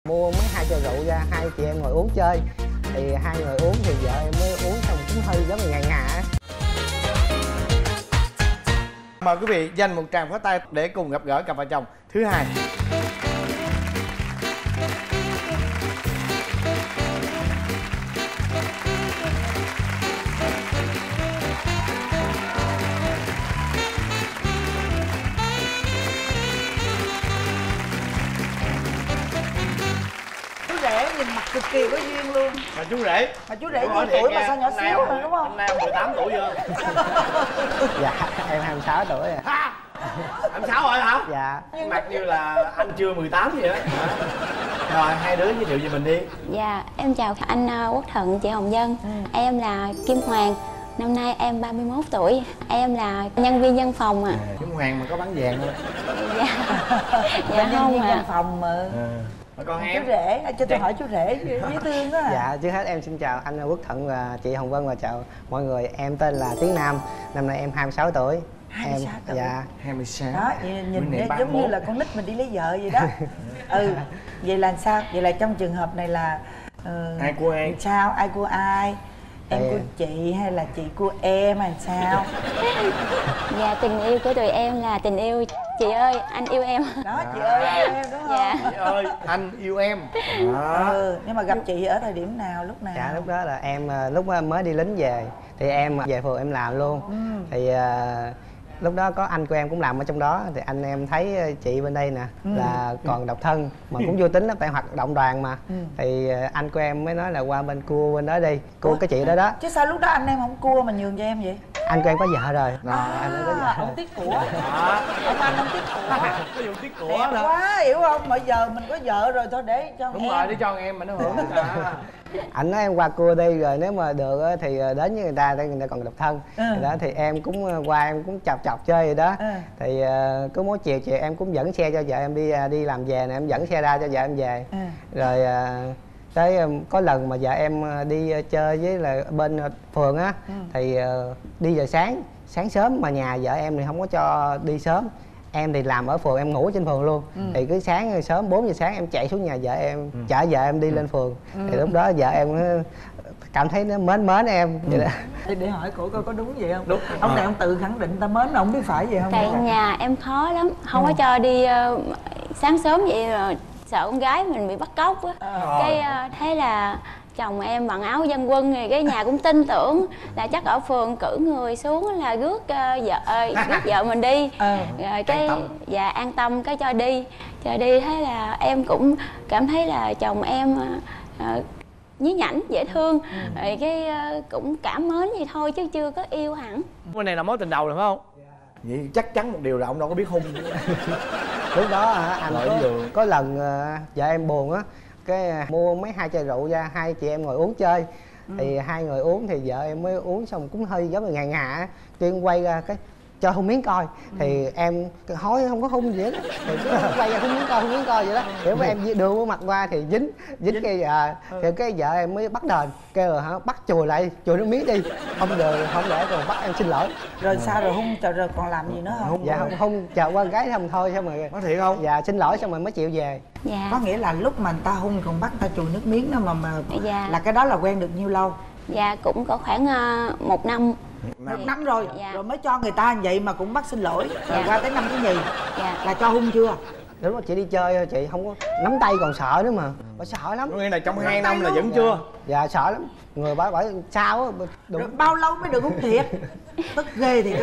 mua mấy 2 chai rượu ra, hai chị em ngồi uống chơi. Thì hai người uống thì vợ em mới uống xong cũng hơi giống như ngà ngà. Mời quý vị dành một tràng pháo tay để cùng gặp gỡ cặp vợ chồng thứ hai. Chú rể nhìn mặt cực kỳ có duyên luôn. Mà chú rể nhiêu tuổi mà sao nhỏ xíu rồi đúng không? Hôm nay ông 18 tuổi chưa? Dạ em 26 tuổi rồi. 26 rồi hả? Dạ. Mặt như là anh chưa 18 vậy đó. Rồi hai đứa giới thiệu về mình đi. Dạ em chào anh Quốc Thuận, chị Hồng Vân. Em là Kim Hoàng, năm nay em 31 tuổi. Em là nhân viên văn phòng ạ. Kim Hoàng mà có bán vàng không? Dạ. Dạ nhân không viên ạ. văn phòng mà. Còn em? Chú rể, cho tôi hỏi chú rể dễ thương đó. Dạ, trước hết em xin chào anh Quốc Thuận và chị Hồng Vân và chào mọi người. Em tên là Tiến Nam, năm nay em 26 tuổi. 26 tuổi. Dạ. 26. Đó, nhìn giống như là con nít mình đi lấy vợ vậy đó. Vậy là sao? Vậy là trong trường hợp này là ai cua ai? Sao? Ai cua ai? Em của chị hay là chị của em hay sao? Dạ tình yêu của tụi em là tình yêu chị ơi anh yêu em. Đó chị ơi anh yêu em đúng không? Dạ. Chị ơi anh yêu em. Nhưng mà gặp chị ở thời điểm nào, lúc nào? Dạ lúc đó là em lúc mới đi lính về thì em về phường em làm luôn. Thì lúc đó có anh của em cũng làm ở trong đó thì anh em thấy chị bên đây nè là còn độc thân mà cũng vui tính lắm tại hoạt động đoàn mà. Thì anh của em mới nói là qua bên cua bên đó đi, cua cái chị đó đó. Chứ sao lúc đó anh em không cua mà nhường cho em vậy? Anh của em có vợ rồi. Anh ấy có vợ ông rồi. tiếc của. Ông anh ông tiếc của. Có vụ tiếc của đẹp đó. quá hiểu không? Mà giờ mình có vợ rồi thôi để cho Đúng em. rồi, để cho em mà nó hưởng. Anh nói em qua cua đi rồi nếu mà được thì đến với người ta để người ta còn độc thân. Đó thì em cũng qua em cũng chọc chơi vậy đó. Thì cứ mỗi chiều em cũng dẫn xe cho vợ em đi làm về nè, em dẫn xe ra cho vợ em về. Rồi tới có lần mà vợ em đi chơi với là bên phường á thì đi giờ sáng sớm mà nhà vợ em thì không có cho đi sớm. Em thì làm ở phường, em ngủ trên phường luôn. Thì cứ sáng sớm 4 giờ sáng em chạy xuống nhà vợ em, chở vợ em đi lên phường. Thì lúc đó vợ em cảm thấy nó mến em vậy đó. Để hỏi cổ coi có đúng vậy không? Đúng. Ông này ông tự khẳng định ta mến, ông biết phải vậy không? Tại nhà em khó lắm, không có cho đi sáng sớm vậy rồi sợ con gái mình bị bắt cóc á. Cái thế là chồng em mặc áo dân quân thì cái nhà cũng tin tưởng là chắc ở phường cử người xuống là rước vợ mình đi. Rồi cái dạ an tâm cái cho đi thế là em cũng cảm thấy là chồng em nhí nhảnh dễ thương. Rồi cái cũng cảm mến vậy thôi chứ chưa có yêu hẳn. Cái này là mối tình đầu rồi phải không? Vậy chắc chắn một điều là ông đâu có biết hung. Lúc đó anh có lần vợ em buồn á, cái mua mấy 2 chai rượu ra, hai chị em ngồi uống chơi. Thì hai người uống thì vợ em mới uống xong cũng hơi giống như ngà ngà. Tuyên quay ra cái cho hôn miếng coi. Thì em hỏi không có hôn gì hết. Thì cứ quay ra hôn miếng coi vậy đó. Kiểu mà em đưa cái mặt qua thì dính cái thì cái vợ em mới bắt đền, kêu là bắt chùi lại, chùi nước miếng đi. Không để còn bắt em xin lỗi. Rồi sao rồi hung rồi còn làm gì nữa không? Dạ không chờ qua gái không thôi xong rồi. Có thiệt không? Dạ xin lỗi xong rồi mới chịu về. Dạ. Có nghĩa là lúc mà người ta hung còn bắt người ta chùi nước miếng đó mà Dạ. là cái đó là quen được nhiêu lâu? Dạ cũng có khoảng 1 năm. 1 năm rồi. Dạ. Rồi mới cho người ta vậy mà cũng bắt xin lỗi. Rồi qua tới năm thứ nhì là cho hung chưa? Lúc đó chị đi chơi thôi, chị không có nắm tay còn sợ nữa mà. Bà sợ lắm. Có nghĩa là trong 2 năm là vẫn chưa? Dạ sợ lắm. Người bà sao á. Rồi bao lâu mới được hung thiệt? Tức ghê thiệt á.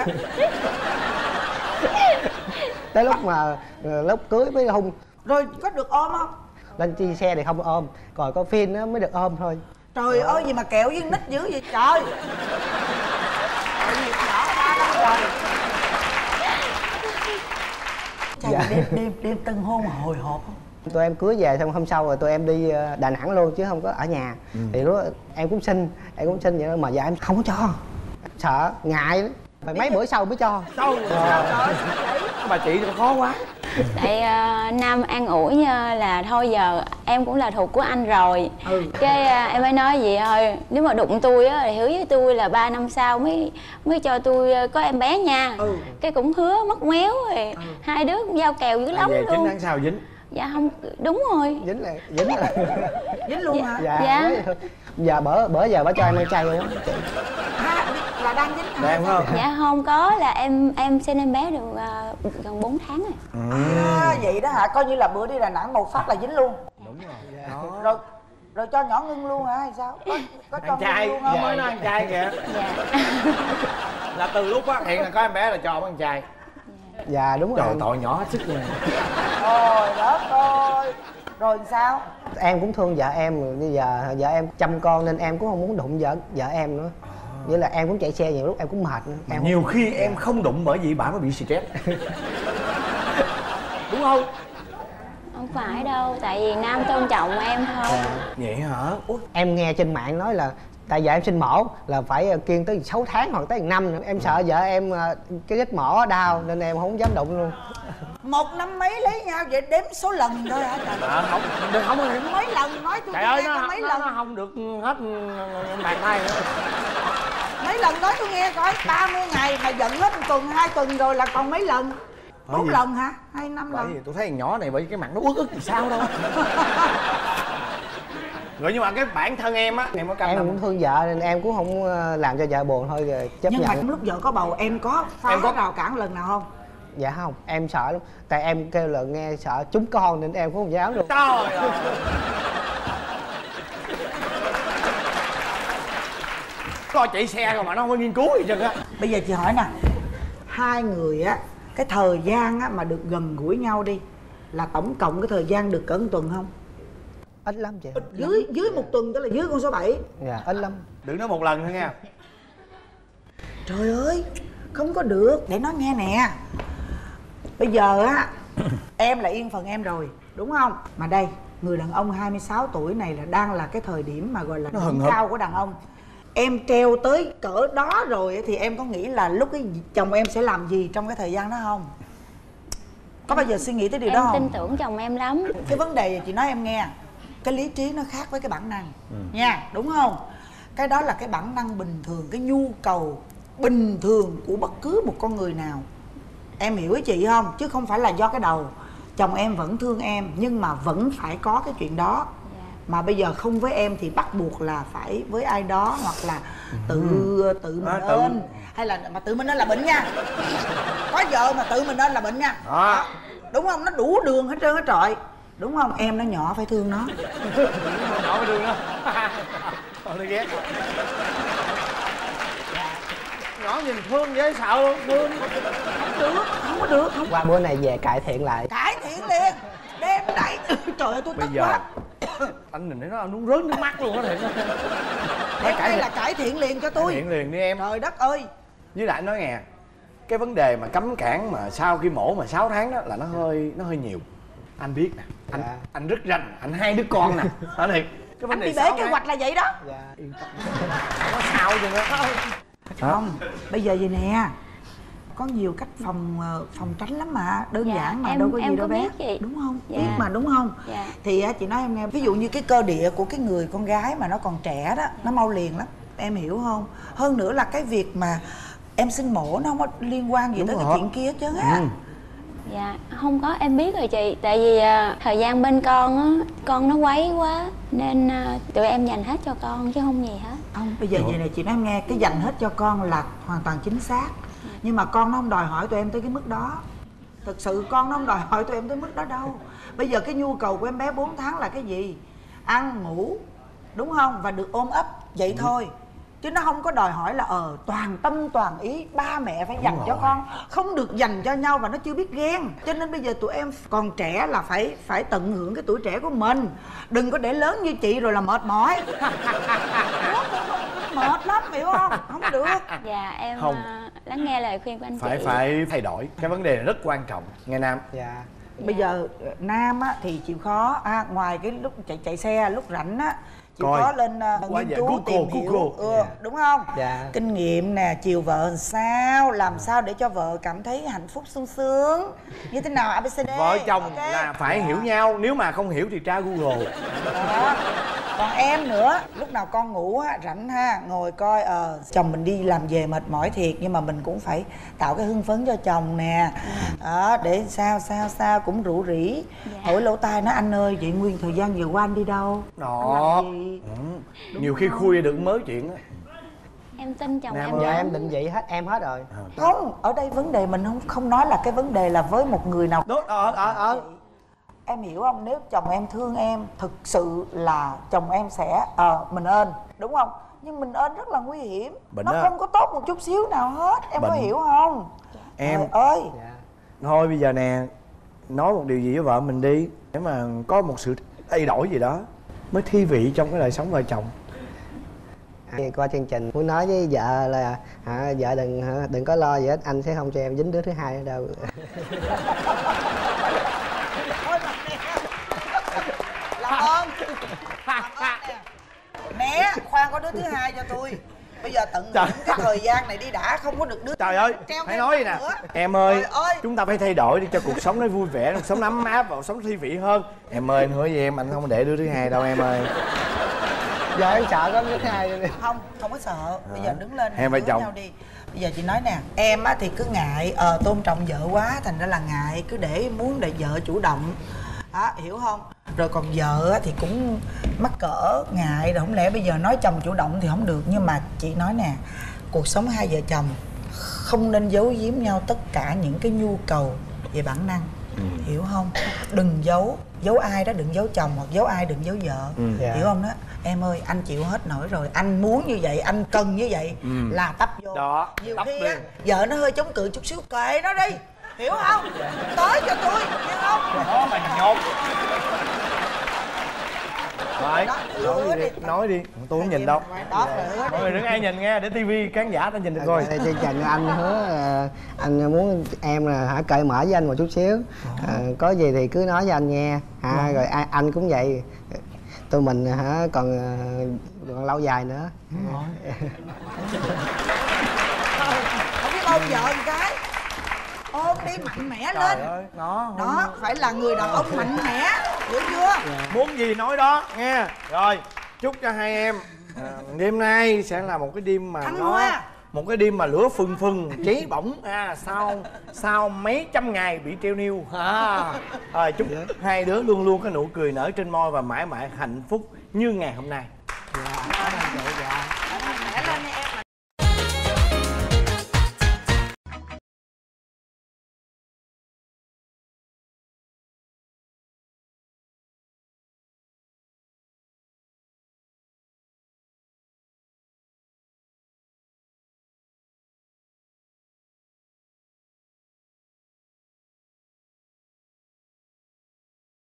Tới lúc mà lúc cưới mới hung. Rồi có được ôm không? Lên chi xe thì không ôm, còn có phim nó mới được ôm thôi. Trời ơi gì mà kẹo với nít dữ vậy trời. Nhỏ 3 năm rồi. Dạ. Đêm tân hôn mà hồi hộp không? Tụi em cưới về xong hôm sau rồi tụi em đi Đà Nẵng luôn chứ không có ở nhà. Thì lúc đó em cũng xin vậy đó, mà vợ em không có cho. Sợ, ngại lắm. Phải mấy bữa sau mới cho. Bà chị thì khó quá. Tại Nam an ủi là thôi giờ em cũng là thuộc của anh rồi. Cái em mới nói vậy thôi, nếu mà đụng tôi á thì hứa với tôi là 3 năm sau mới cho tôi có em bé nha. Cái cũng hứa mất méo rồi. Hai đứa cũng giao kèo dữ lắm về luôn. 9 tháng sau dính. Dạ không, đúng rồi. Dính Dính luôn hả? Dạ. Giờ bữa giờ bà cho em ăn chay luôn á. Là đang dính hả? Đang không? Dạ không có, là em sinh em bé được gần 4 tháng rồi. Vậy đó hả? Coi như là bữa đi Đà Nẵng một phát là dính luôn. Đúng rồi. Rồi cho nhỏ ngưng luôn hả hay sao? Có cho Ăn chay, ngưng luôn không? mới nói ăn chay kìa. Dạ. Là từ lúc phát hiện là có em bé là cho ông ăn chay. Dạ đúng rồi. Trời, tội nhỏ hết sức luôn. Trời đất ơi. Rồi sao? Em cũng thương vợ em rồi, bây giờ vợ em chăm con nên em cũng không muốn đụng vợ em nữa. Vậy là em cũng chạy xe nhiều lúc em cũng mệt nữa. Em Nhiều khi em không đụng bởi vì bà mới bị stress. Đúng không? Không phải đâu, tại vì Nam tôn trọng em thôi. Vậy hả? Ủa? Em nghe trên mạng nói là tại vợ em sinh mổ là phải kiêng tới 6 tháng hoặc tới 1 năm nữa. Em sợ vợ em cái vết mổ đau nên em không dám đụng luôn. 1 năm mấy lấy nhau vậy đếm số lần thôi hả trời? Không, đừng không. Mấy lần nói tôi Trời ơi, mấy lần. nó không được hết bàn tay nữa. Mấy lần nói tôi nghe coi, 30 ngày mà giận hết 1 tuần 2 tuần rồi là còn mấy lần? 4 lần hả? Hay 5 lần? Bởi vì tôi thấy thằng nhỏ này bởi vì cái mặt nó uất ức thì sao đâu. Rồi nhưng mà cái bản thân em á, em có cam Em tâm cũng thương vợ nên em cũng không làm cho vợ buồn thôi rồi chấp Nhưng nhận. mà trong lúc vợ có bầu em có rào cản lần nào không? Dạ không, em sợ lắm. Tại em kêu là nghe sợ trúng con nên em cũng không dám luôn. Trời ơi. Coi chạy xe rồi mà nó không có nghiên cứu gì chứ á. Bây giờ chị hỏi nè, hai người á, cái thời gian á mà được gần gũi nhau đi là tổng cộng cái thời gian được cỡ 1 tuần không? Ít lắm chị. Dưới 1 tuần tức là dưới con số 7. Dạ, ít lắm. Đừng nói một lần thôi nha. Trời ơi, không có được. Để nói nghe nè. Bây giờ á, em là yên phần em rồi, đúng không? Mà đây, người đàn ông 26 tuổi này là đang là cái thời điểm mà gọi là đỉnh cao của đàn ông. Em treo tới cỡ đó rồi thì em có nghĩ là lúc cái chồng em sẽ làm gì trong cái thời gian đó không? Có bao giờ suy nghĩ tới điều đó không? Em tin tưởng chồng em lắm. Cái vấn đề chị nói em nghe, cái lý trí nó khác với cái bản năng nha, đúng không? Cái đó là cái bản năng bình thường, cái nhu cầu bình thường của bất cứ một con người nào. Em hiểu ý chị không? Chứ không phải là do cái đầu. Chồng em vẫn thương em nhưng mà vẫn phải có cái chuyện đó. Mà bây giờ không với em thì bắt buộc là phải với ai đó, hoặc là tự mình lên. Hay là mà tự mình lên là bệnh nha. Có vợ mà tự mình lên là bệnh nha. Đó. Đúng không? Nó đủ đường hết trơn hết trọi. Đúng không? Em nó nhỏ phải thương nó. Nhỏ phải thương nó. Tôi ghét. Nhỏ nhìn thương dễ sợ luôn, thương. Không được, không có được. Không. Qua bữa này về cải thiện lại. Cải thiện liền. Đem đẩy. Trời ơi tôi tức quá. Anh nhìn thấy nó muốn rớt nước mắt luôn á thiệt. Đây là cải thiện liền cho tôi. Cải thiện liền đi em. Trời đất ơi. Với lại nói nghe, cái vấn đề mà cấm cản mà sau khi mổ mà 6 tháng đó là nó hơi nhiều. Anh biết nè, anh rất rành, anh 2 đứa con nè. Nói thiệt. Cái Anh bị bể kế hoạch là vậy đó. Dạ, yên tâm. Có sao chứ nữa. Không, bây giờ vậy nè. Có nhiều cách phòng tránh lắm mà, đơn giản mà đâu có gì đâu bé. Chị. Đúng không? Biết mà đúng không? Thì chị nói em nghe, ví dụ như cái cơ địa của cái người con gái mà nó còn trẻ đó, nó mau liền lắm. Em hiểu không? Hơn nữa là cái việc mà em sinh mổ nó không có liên quan gì tới cái chuyện kia hết trơn á. Dạ, không có, em biết rồi chị. Tại vì thời gian bên con á, con nó quấy quá nên tụi em dành hết cho con chứ không gì hết. Không, bây giờ vậy này chị nói em nghe, cái dành hết cho con là hoàn toàn chính xác. Nhưng mà con nó không đòi hỏi tụi em tới cái mức đó. Thực sự con nó không đòi hỏi tụi em tới mức đó đâu. Bây giờ cái nhu cầu của em bé 4 tháng là cái gì? Ăn, ngủ, đúng không? Và được ôm ấp, vậy thôi. Chứ nó không có đòi hỏi là toàn tâm toàn ý ba mẹ phải dành cho con. Không được dành cho nhau và nó chưa biết ghen. Cho nên bây giờ tụi em còn trẻ là phải tận hưởng cái tuổi trẻ của mình. Đừng có để lớn như chị rồi là mệt mỏi. Mệt lắm, hiểu không? Không được. Dạ em Không. lắng nghe lời khuyên của anh chị. Phải thay đổi. Cái vấn đề này rất quan trọng. Nghe Nam. Dạ. Bây giờ Nam á thì chịu khó ngoài cái lúc chạy xe lúc rảnh á chịu khó lên nghiên cứu tìm hiểu đúng không? Kinh nghiệm nè, chiều vợ làm sao, làm sao để cho vợ cảm thấy hạnh phúc sung sướng như thế nào, ABCD. Vợ chồng là phải hiểu nhau, nếu mà không hiểu thì tra Google. Còn em nữa, lúc nào con ngủ á, rảnh ha, ngồi coi chồng mình đi làm về mệt mỏi thiệt, nhưng mà mình cũng phải tạo cái hưng phấn cho chồng nè. Đó, để sao cũng rủ rỉ. Hỏi lỗ tai nó: anh ơi, vậy nguyên thời gian vừa qua anh đi đâu? Đó. Nhiều khi khui được mớ chuyện á. Em tin chồng em. Giờ em định vị hết em hết rồi. Không, ở đây vấn đề mình không nói là cái vấn đề là với một người nào. Đúng, Em hiểu không? Nếu chồng em thương em, thực sự là chồng em sẽ mình ơn, đúng không? Nhưng mình ơn rất là nguy hiểm. Bệnh nó đó. không có tốt một chút xíu nào hết. Em có hiểu không? Em Trời ơi. thôi bây giờ nè, nói một điều gì với vợ mình đi, để mà có một sự thay đổi gì đó mới thi vị trong cái đời sống vợ chồng. Qua chương trình muốn nói với vợ là vợ đừng có lo gì hết, anh sẽ không cho em dính đứa thứ hai ở đâu. Làm ơn nè. Né, khoan có đứa thứ hai cho tôi. Bây giờ tận hưởng cái thời gian này đi đã, không có được đứa. Trời ơi, hãy nói gì nè. Em ơi, chúng ta phải thay đổi đi cho cuộc sống nó vui vẻ, cuộc sống nó ấm áp và cuộc sống thi vị hơn. Em ơi, anh hứa với em, anh không để đứa thứ hai đâu em ơi. Giờ em sợ có đứa thứ hai. Không có sợ. Bây giờ đứng lên hai vợ chồng nhau đi. Bây giờ chị nói nè, em á thì cứ ngại tôn trọng vợ quá, thành ra là ngại, cứ để muốn để vợ chủ động. Đó, hiểu không? Rồi còn vợ á thì cũng mắc cỡ, ngại, rồi không lẽ bây giờ nói chồng chủ động thì không được. Nhưng mà chị nói nè, cuộc sống hai vợ chồng không nên giấu giếm nhau tất cả những cái nhu cầu về bản năng. Hiểu không? Đừng giấu ai đó, đừng giấu chồng hoặc giấu ai đừng giấu vợ. Hiểu không đó? Em ơi, anh chịu hết nổi rồi, anh muốn như vậy, anh cần như vậy là tấp vô. Đó, nhiều khi á vợ nó hơi chống cự chút xíu, kệ nó đi, hiểu không? Tới cho tôi, hiểu không? Đó mà nhột. Rồi, nói đi, tôi không nhìn đâu. Mọi người đừng ai nhìn nghe, để tivi khán giả ta nhìn được rồi. Chương trình anh hứa anh muốn em là cởi mở với anh một chút xíu. Có gì thì cứ nói với anh nghe. Rồi anh cũng vậy. Tụi mình còn lâu dài nữa. Không biết ôm vợ một cái, ôm đi mạnh mẽ lên. Trời ơi, nó đó phải là người đàn ông mạnh mẽ, hiểu chưa? muốn gì nói đó nghe. Rồi chúc cho hai em đêm nay sẽ là một cái đêm mà một cái đêm mà lửa phừng phừng cháy bỏng sau mấy trăm ngày bị treo niêu. Rồi chúc hai đứa luôn luôn có nụ cười nở trên môi và mãi mãi hạnh phúc như ngày hôm nay. Dạ.